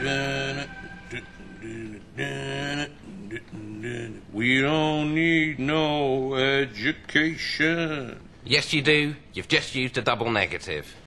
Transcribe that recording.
We don't need no education. Yes, you do. You've just used a double negative.